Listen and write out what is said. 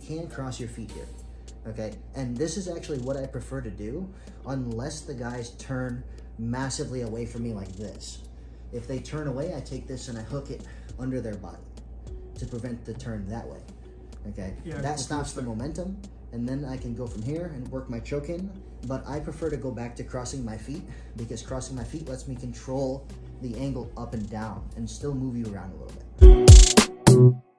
can cross your feet here, okay? And this is actually what I prefer to do unless the guys turn massively away from me like this. If they turn away, I take this and I hook it under their body to prevent the turn that way, okay? Yeah, that stops the momentum, and then I can go from here and work my choke in, but I prefer to go back to crossing my feet because crossing my feet lets me control the angle up and down and still move you around a little bit.